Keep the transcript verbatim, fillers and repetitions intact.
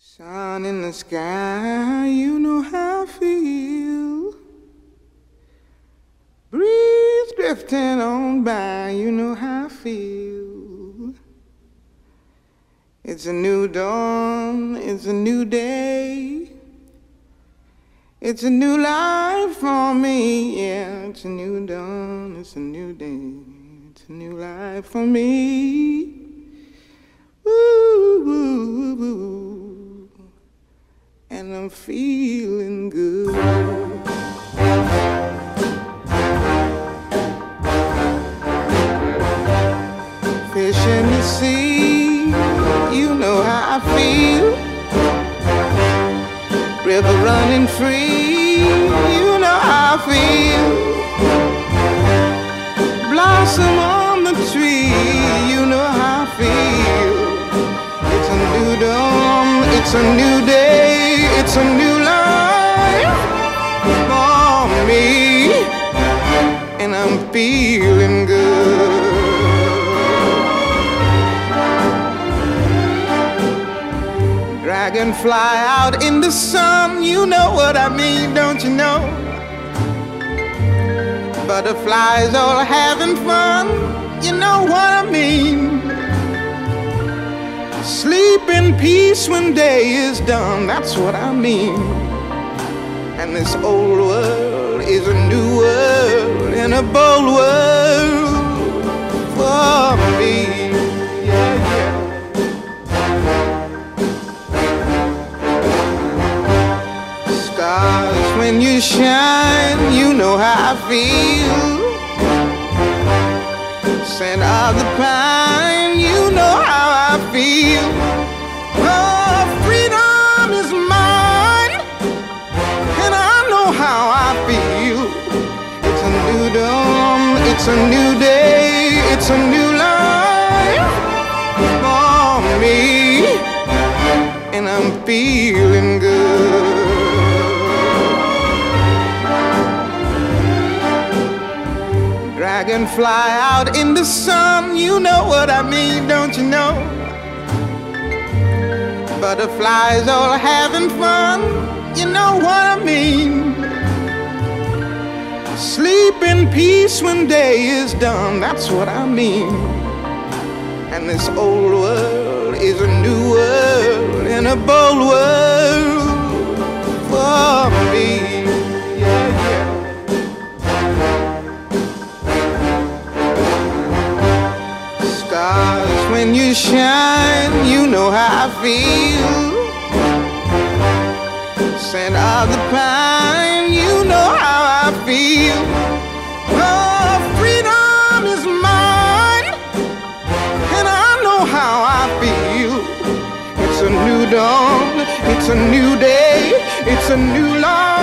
Sun in the sky, you know how I feel. Breeze drifting on by, you know how I feel. It's a new dawn, it's a new day. It's a new life for me, yeah. It's a new dawn, it's a new day. It's a new life for me. Woo, woo, woo. And I'm feeling good. Fish in the sea, you know how I feel. River running free, you know how I feel. Blossom on the tree, you know how I feel. It's a new dawn, it's a new day, it's a new life for me, and I'm feeling good. Dragonfly out in the sun, you know what I mean, don't you know? Butterflies all having fun, you know what I mean. Sleep in peace when day is done, that's what I mean. And this old world is a new world and a bold world for me. Yeah, yeah. Stars, when you shine, you know how I feel. Scent of the pine, you know how I feel. Oh, freedom is mine, and I know how I feel. It's a new dawn, it's a new day, it's a new life for me, and I'm feeling good. Dragonfly out in the sun, you know what I mean, don't you know? Butterflies all having fun, you know what I mean. Sleep in peace when day is done, that's what I mean. And this old world is a new world and a bold world for me. Yeah, yeah. Stars, when you shine, you know how I feel. Scent of the pine, you know how I feel. Oh, freedom is mine, and I know how I feel. It's a new dawn, it's a new day, it's a new life